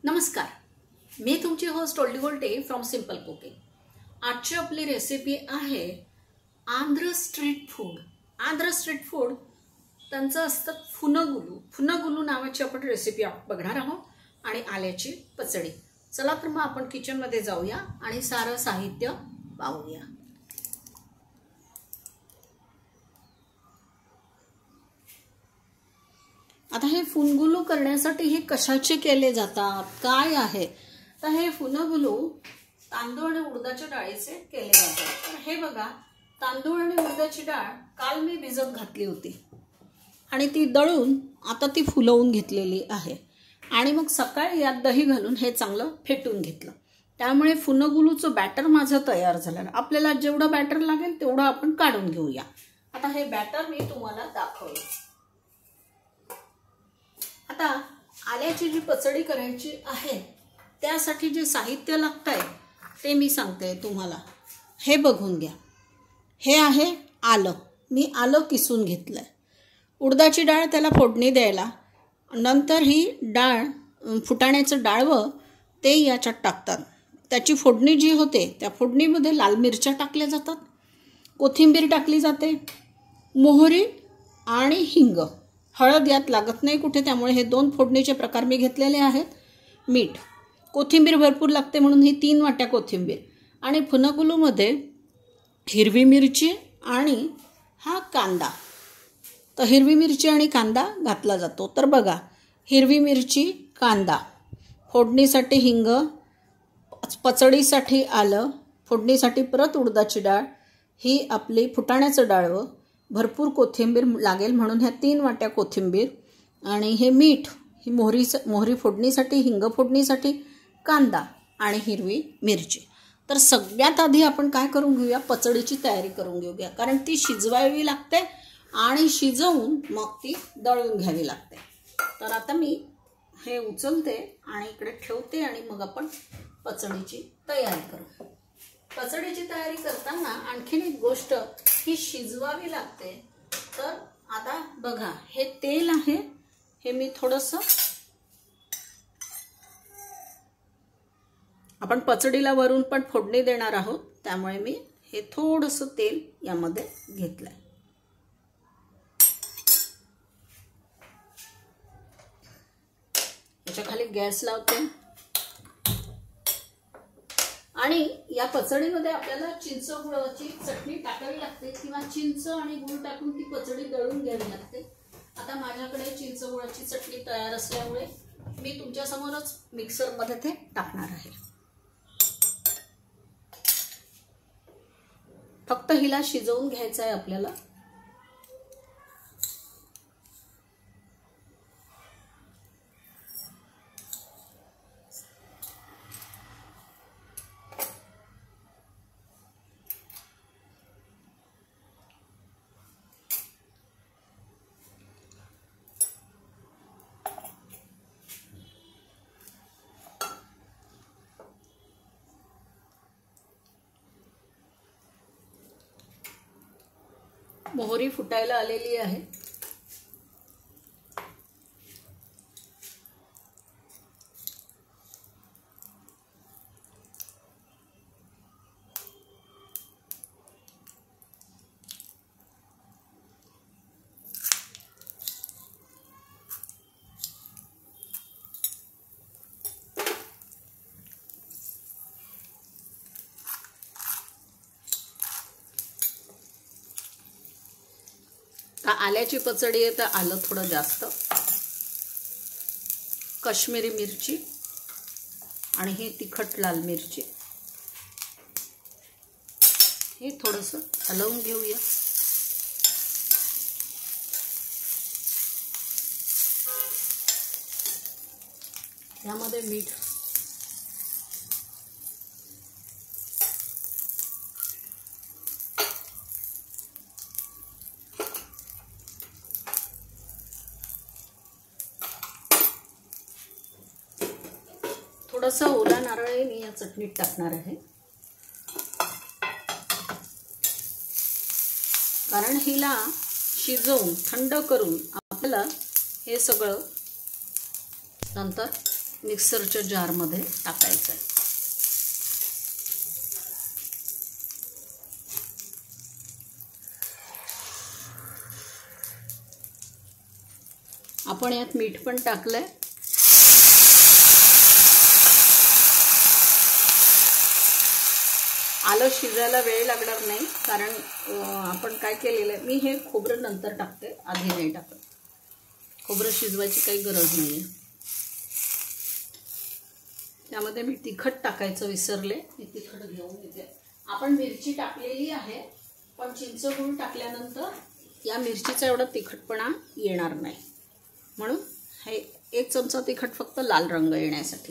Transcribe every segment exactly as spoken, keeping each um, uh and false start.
नमस्कार, मी तुमची होस्ट ओल्डी गोल्टे फ्रॉम सिंपल कुकिंग। आजची आपली रेसिपी आहे Andhra street food. Andhra street food त्यांचं असतं फुनगुलू। फुनगुलू नावाची आपण रेसिपी बघणार आहोत आणि आल्याची पचडी। चला तर मग आपण किचन मध्ये जाऊया आणि सारं साहित्य पाहूया। आता हे फुनगुलू करण्यासाठी हे कशाचे केले जातात, काय आहे तर हे फुनगुलू तांदूळ आणि उडदाच्या डाळीचे केले जातात। तर हे बघा, तांदूळ आणि उडदाची डाळ काल मी भिजत घातली होती आणि ती दळून आता ती फुलवून घेतलेली आहे आणि मग सकाळी यात दही घालून हे चांगलं फेटून घेतलं। त्यामुळे फुनगुलूचं बॅटर माझं तयार झालं। आपल्याला जेवढं बॅटर लागेल तेवढं आपण काढून घेऊया। आता हे बॅटर मी तुम्हाला दाखवलं। आता आल्याची जी पचडी करायची आहे त्यासाठी जे साहित्य लागतंय ते मी सांगते तुम्हाला। हे बघून घ्या, हे आहे आलं। मी आलं किसून घेतलंय। उडदाची डाळ त्याला फोडणी द्यायला, नंतर ही डाळ फुटाण्याचं डाळवं ते याच्यात टाकतात। त्याची फोडणी जी होते त्या फोडणीमध्ये लाल मिरच्या टाकल्या जातात, कोथिंबीर टाकली जाते, मोहरी आणि हिंग। हळद यात लागत नाही कुठे, त्यामुळे हे दोन फोडणीचे प्रकार मी घेतलेले आहेत। मीठ, कोथिंबीर भरपूर लागते म्हणून ही तीन वाट्या कोथिंबीर। आणि फुनगुलूमध्ये हिरवी मिरची आणि हा कांदा। तर हिरवी मिरची आणि कांदा घातला जातो। तर बघा, हिरवी मिरची, कांदा, फोडणीसाठी हिंग, पचडीसाठी आलं, फोडणीसाठी परत उडदाची डाळ, ही आपली फुटाण्याचं डाळवं, भरपूर कोथिंबीर लागेल म्हणून ह्या तीन वाट्या कोथिंबीर, आणि हे मीठ, ही मोहरी मोहरी फोडणीसाठी, हिंग फोडणीसाठी, कांदा आणि हिरवी मिरची। तर सगळ्यात आधी आपण काय करून घेऊया, पचडीची तयारी करून घेऊया, कारण ती शिजवावी लागते आणि शिजवून मग ती दळून घ्यावी लागते। तर आता मी हे उचलते आणि इकडे ठेवते आणि मग आपण पचडीची तयारी करू। पचडीची तयारी करताना आणखीन एक गोष्ट ही शिजवावी लागते। तर आता बघा, हे तेल आहे, हे मी थोडंसं, आपण पचडीला वरून पण फोडणी देणार आहोत त्यामुळे मी हे थोडंसं तेल यामध्ये घेतलंय। याच्या खाली गॅस लावते आणि या पचडीमध्ये आपल्याला चिंच गुळाची चटणी टाकावी लागते किंवा चिंच आणि गुळ टाकून ती पचडी दळून घ्यावी लागते। आता माझ्याकडे चिंच गुळाची चटणी तयार असल्यामुळे मी तुमच्या समोरच मिक्सर मध्ये ते टाकणार आहे। फक्त हिला शिजवून घ्यायचं आहे आपल्याला। मोहरी फुटायला आलेली आहे। आल्याची पचडी आहे तर आलं थोडं जास्त, काश्मीरी मिरची आणि ही तिखट लाल मिरची, हे थोडंसं हलवून घेऊया। यामध्ये मीठ, थोडासा ओला नारळ मी या चटणीत टाकणार आहे, कारण हिला शिजवून थंड करून आपल्याला हे सगळं नंतर मिक्सरच्या जारमध्ये टाकायचं आहे. आपण यात मीठ पण टाकलंय. आलं शिजायला वेळ लागणार नाही, कारण आपण काय केलेलं आहे, मी हे खोबरं नंतर टाकते, आधी नाही टाकत. खोबरं शिजवायची काही गरज नाही आहे. त्यामध्ये मी तिखट टाकायचं विसरले, मी तिखट घेऊन येते. आपण मिरची टाकलेली आहे, पण चिंचगूळ टाकल्यानंतर या मिरचीचा एवढा तिखटपणा येणार नाही, म्हणून हे एक चमचा तिखट फक्त लाल रंग येण्यासाठी.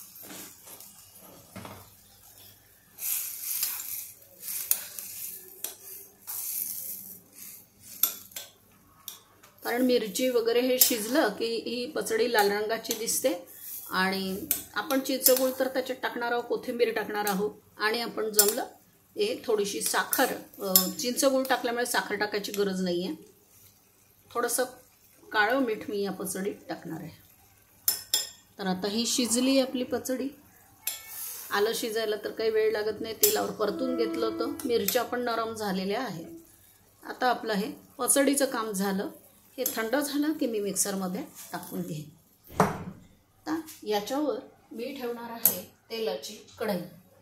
कारण मिरची वगैरे हे शिजलं की ही पचडी लाल रंगाची दिसते. आणि आपण चिंचगूळ तर त्याच्यात टाकणार आहोत, कोथिंबीर टाकणार आहोत, आणि आपण जमलं हे थोडीशी साखर, चिंचगूळ टाकल्यामुळे साखर टाकायची गरज नाही आहे. थोडंसं काळं मीठ मी या पचडीत टाकणार आहे. तर आता ही शिजली आपली पचडी. आलं शिजायला तर काही वेळ लागत नाही, तेलावर परतून घेतलं होतं. मिरच्या पण नरम झालेल्या आहेत. आता आपलं हे पचडीचं काम झालं. हे थंड झालं की मी मिक्सरमध्ये टाकून घेईन. आता याच्यावर मी ठेवणार आहे तेलाची कढई.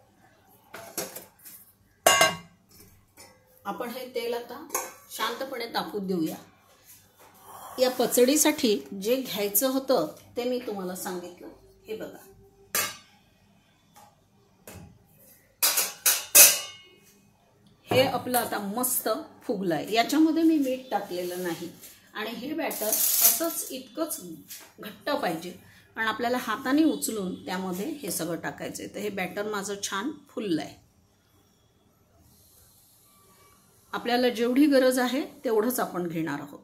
आपण हे तेल आता शांतपणे तापू देऊया. या पचडीसाठी जे घ्यायचं होतं ते मी तुम्हाला सांगितलं. हे बघा, हे आपलं आता मस्त फुगलं आहे. याच्यामध्ये मी मीठ टाकलेलं नाही. आणि हे बॅटर असंच इतकंच घट्ट पाहिजे, पण आपल्याला हाताने उचलून त्यामध्ये हे सगळं टाकायचं आहे. तर हे बॅटर माझं छान फुललं आहे. आपल्याला जेवढी गरज आहे तेवढंच आपण घेणार आहोत.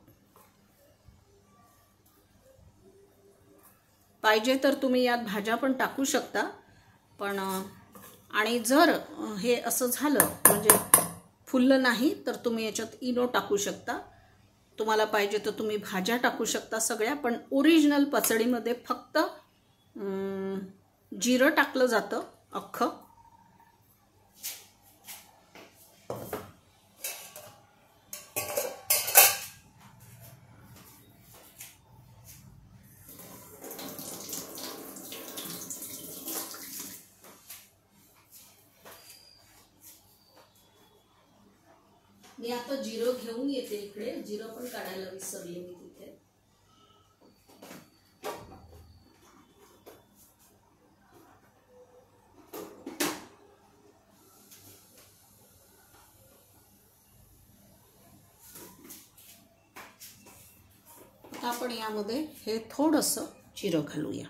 पाहिजे तर तुम्ही यात भाज्या पण टाकू शकता. पण आणि जर हे असं झालं म्हणजे फुललं नाही तर तुम्ही याच्यात इनो टाकू शकता. तुम्हाला पाहिजे तर तुम्ही भाज्या टाकू शकता सगळ्या. पण ओरिजिनल पचडीमध्ये फक्त जिरं टाकलं जातं अख्खं. मी आता जिरं घेऊन येते इकडे. जिरं पण काढायला विसरले मी तिथे. आपण यामध्ये हे थोडंसं जिरं घालूया.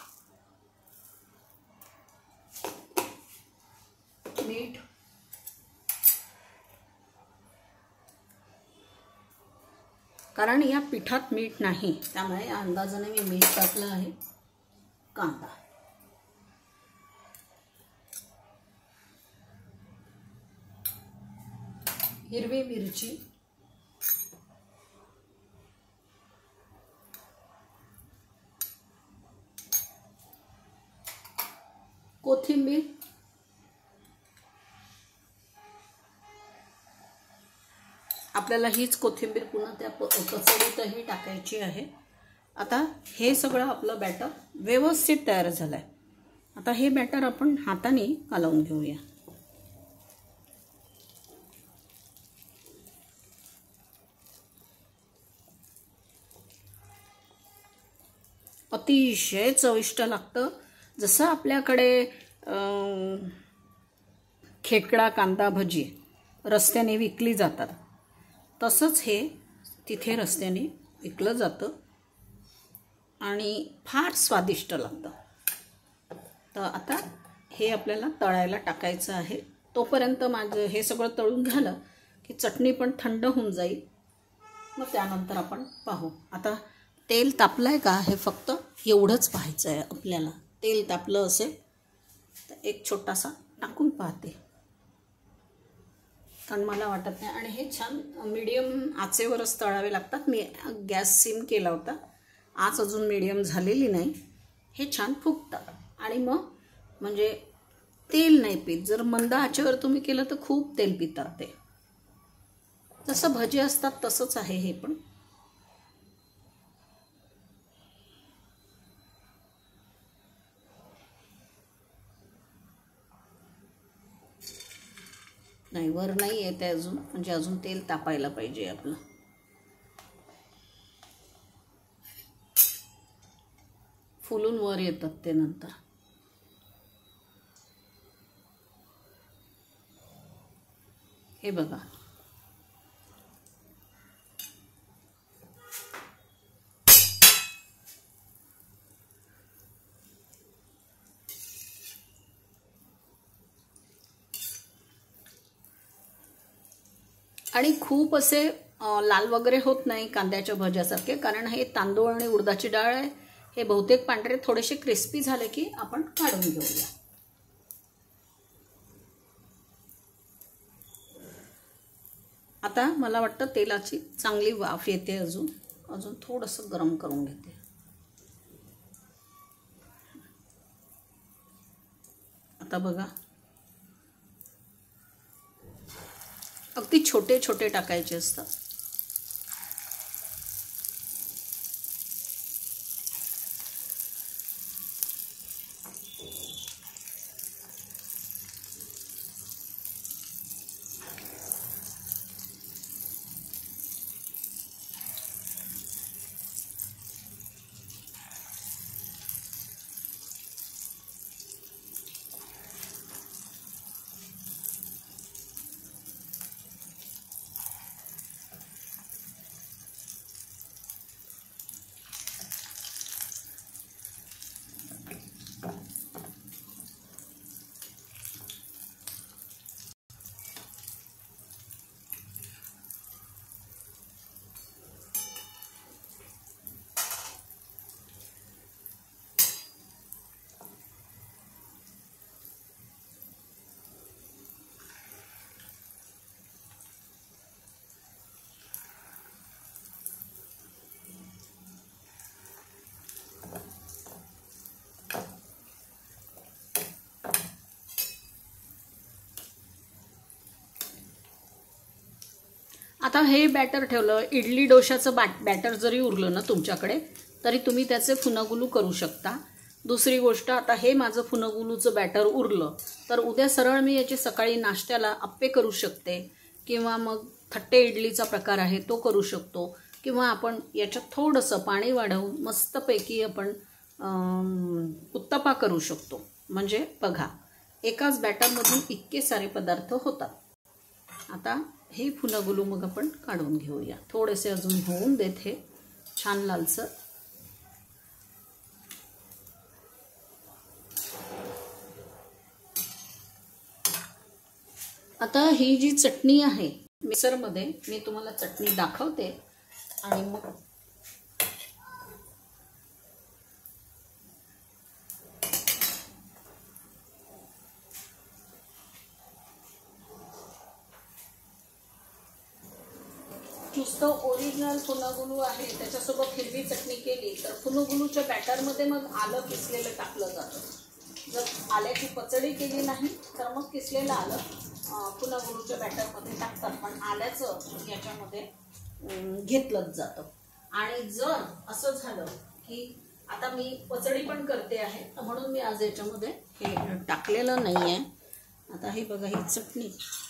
मीठ, कारण या पिठात मीठ नाही, त्यामुळे या अंदाजाने मी मीठ टाकलं आहे. कांदा, हिरवी मिरची, कोथिंबीर, आपल्याला हीच कोथिंबीर पुन्हा त्या पचडीतही टाकायची आहे. आता हे सगळं आपलं बॅटर व्यवस्थित तयार झालं आहे. आता हे बॅटर आपण हाताने कालवून घेऊया. अतिशय चविष्ट लागतं. जसं आपल्याकडे खेकडा कांदा भजी रस्त्याने विकली जातात, तसंच हे तिथे रस्त्याने विकलं जातं आणि फार स्वादिष्ट लागतं. तर आता हे आपल्याला तळायला टाकायचं आहे. तोपर्यंत माझं हे सगळं तळून झालं की चटणी पण थंड होऊन जाईल. मग त्यानंतर आपण पाहू. आता तेल तापलं आहे का हे फक्त एवढंच पाहायचं आहे आपल्याला. तेल तापलं असेल तर एक छोटासा टाकून पाहते, कारण मला वाटत नाही. आणि हे छान मीडियम आचेवरच तळावे लागतात. मी गॅस सिम केला होता, आच अजून मीडियम झालेली नाही. हे छान फुगतात आणि मग म्हणजे तेल नाही पित. जर मंद आचेवर तुम्ही केलं तर खूप तेल पितात ते. जसं भजे असतात तसंच आहे हे पण. नाही, वर नाही येते अजून, म्हणजे अजून तेल तापायला पाहिजे आपलं. फुलून वर येतात ते नंतर. हे बघा, आणि खूप असे लाल वगैरे होत नाही कांद्याच्या भज्यासारखे, कारण हे तांदूळ आणि उडदाची डाळ आहे. हे बहुतेक पांढरे थोडेसे क्रिस्पी झाले की आपण काढून घेऊया. आता मला वाटतं तेलाची चांगली वाफ येते. अजून अजून थोडंसं गरम करून घेते. आता बघा, अगदी छोटे छोटे टाकायचे असतात. आता हे बॅटर ठेवलं. इडली डोशाचं बॅट बॅटर जरी उरलं ना तुमच्याकडे, तरी तुम्ही त्याचे फुनगुलू करू शकता. दुसरी गोष्ट, आता हे माझं फुनगुलूचं बॅटर उरलं तर उद्या सरळ मी याची सकाळी नाश्त्याला अप्पे करू शकते, किंवा मग थट्टे इडलीचा प्रकार आहे तो करू शकतो, किंवा आपण याच्यात थोडंसं पाणी वाढवून मस्तपैकी आपण उत्तप्पा करू शकतो. म्हणजे बघा, एकाच बॅटरमधून इतके सारे पदार्थ होतात. आता हे फुनगुलू मग आपण काढून घेऊया. थोडेसे अजून होऊन देत हे छान लालसर. आता ही जी चटणी आहे मिक्सरमध्ये, मी तुम्हाला चटणी दाखवते आणि मग नुसतं ओरिजिनल फुनगुलू आहे त्याच्यासोबत हिरवी चटणी केली तर फुनगुलूच्या बॅटरमध्ये मग आलं किसलेलं टाकलं जातं. जर आल्याची पचडी केली नाही तर मग किसलेलं आलं फुनगुलूच्या बॅटरमध्ये टाकतात, पण आल्याचं याच्यामध्ये घेतलंच जातं. आणि जर असं झालं की आता मी पचडी पण करते आहे, म्हणून मी आज याच्यामध्ये हे टाकलेलं नाही आहे. आता हे बघा, ही चटणी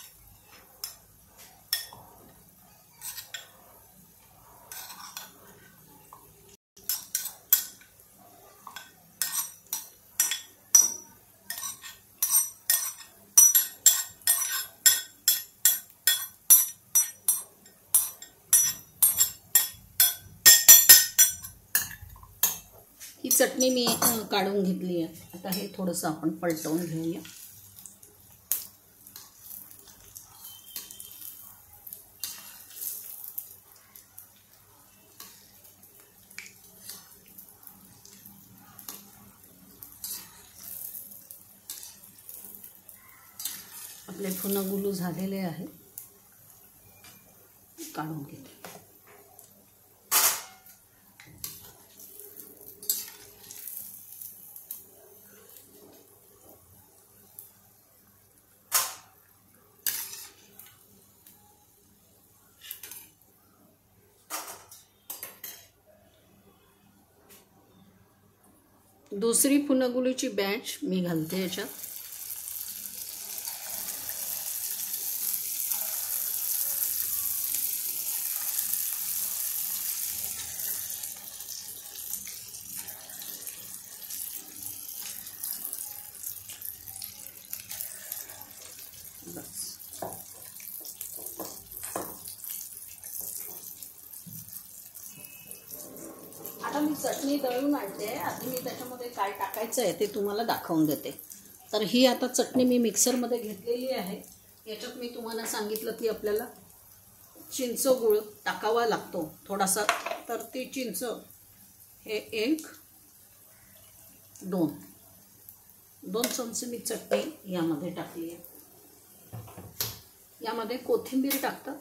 ही चटणी मी काढून घेतली आहे. आता हे थोडंसं आपण पलटवून घेऊया. आपले फुनगुलू झालेले आहे, काढून घेते. दुसरी फुनगुलीची बॅच मी घालते याच्यात. बस. आता मी चटणी दळून आणते. आधी मी त्याच्यामध्ये काय टाकायचं आहे ते तुम्हाला दाखवून देते. तर ही आता चटणी मी मिक्सरमध्ये घेतलेली आहे. याच्यात मी तुम्हाला सांगितलं की आपल्याला चिंच गुळ टाकावा लागतो थोडासा. तर ती चिंच हे एक दोन दोन चमचे मी चटणी यामध्ये टाकली आहे. यामध्ये कोथिंबीर टाकतात.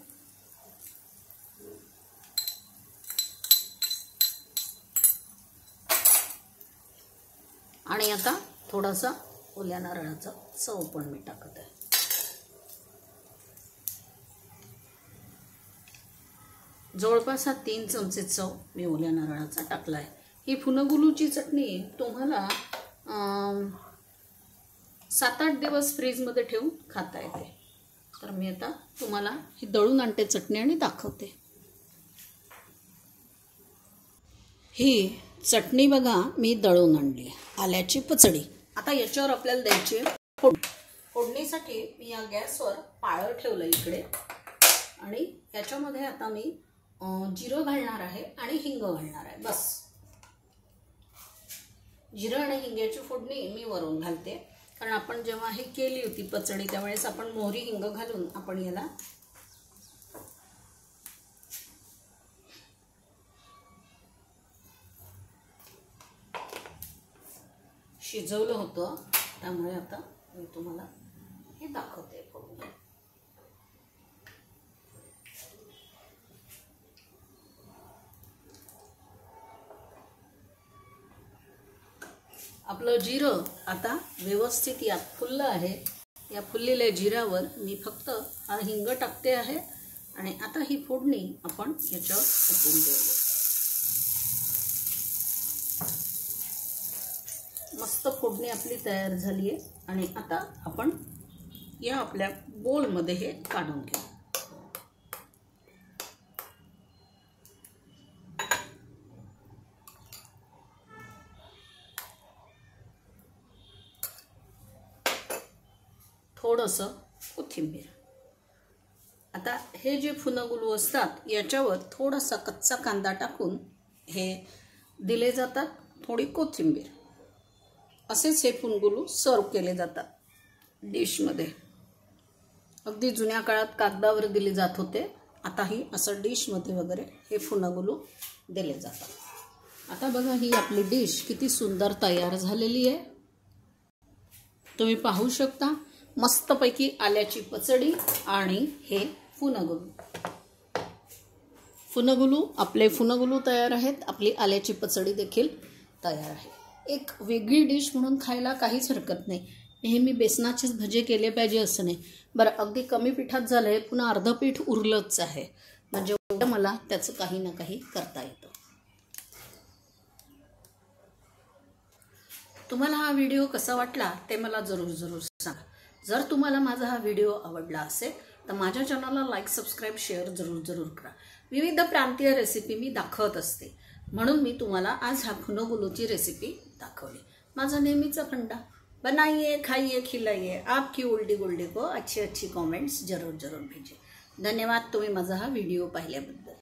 आणि आता थोडासा ओल्या नारळाचा चव पण मी टाकत आहे. जवळपास हा तीन चमचे चव मी ओल्या नारळाचा टाकला आहे. ही फुनगुलूची चटणी तुम्हाला सात आठ दिवस फ्रीजमध्ये ठेवून खाता येते. तर मी आता तुम्हाला ही दळून आणते चटणी आणि दाखवते. ही चटणी बघा मी दळून आणली. आल्याची पचडी. आता याच्यावर आपल्याला द्यायची फोड. फोडणीसाठी मी या गॅसवर पाळं ठेवलं इकडे. आणि याच्यामध्ये आता मी जिरं घालणार आहे आणि हिंग घालणार आहे. बस. जिरं आणि हिंग्याची फोडणी मी वरून घालते. कारण आपण जेव्हा हे केली होती पचडी त्यावेळेस आपण मोहरी हिंग घालून आपण याला शिजवलं होतं. त्यामुळे आता मी तुम्हाला हे दाखवते फोडणी. आपलं जिरं आता व्यवस्थित यात फुललं आहे. या फुललेल्या जिऱ्यावर मी फक्त हा हिंग टाकते आहे. आणि आता ही फोडणी आपण याच्यावर ओतून देऊया. मस्त फोडणी आपली तयार झाली आहे. आणि आता आपण या आपल्या बोलमध्ये हे काढून घेऊ. थोडंसं कोथिंबीर. आता हे जे फुनगुलू असतात याच्यावर थोडासा कच्चा कांदा टाकून हे दिले जातात. थोडी कोथिंबीर. असेच हे फुनगुलू सर्व केले जातात डिशमध्ये. अगदी जुन्या काळात कागदावर दिले जात होते. आताही असं डिशमध्ये वगैरे हे फुनगुलू दिले जातात. आता बघा ही आपली डिश किती सुंदर तयार झालेली आहे. तुम्ही पाहू शकता. मस्तपैकी आल्याची पचडी आणि हे फुनगुलू. फुनगुलू आपले फुनगुलू तयार आहेत. आपली आल्याची पचडी देखील तयार आहे. एक वेगळी डिश म्हणून खायला काहीच हरकत नाही. नेहमी बेसनाचेच भजे केले पाहिजे असं नाही. बरं अगदी कमी पिठात झालं आहे. पुन्हा अर्ध पीठ उरलंच आहे. म्हणजे मला त्याचं काही ना काही करता येतं. तुम्हाला हा व्हिडिओ कसा वाटला ते मला जरूर जरूर सांगा. जर तुम्हाला माझा हा व्हिडिओ आवडला असेल तर माझ्या चॅनलला लाईक सबस्क्राईब शेअर जरूर जरूर करा. विविध प्रांतीय रेसिपी मी दाखवत असते. म्हणून मी तुम्हाला आज हा फुनगुलूची रेसिपी दाखवली. माझा नेहमीचा फंडा. बनाइए खाइए खिलाइए. आपकी उल्टी गुल्डी को अच्छी अच्छी कमेंट्स जरूर जरूर भेजिए. धन्यवाद तुम्ही माझा हा व्हिडिओ पाहिल्याबद्दल.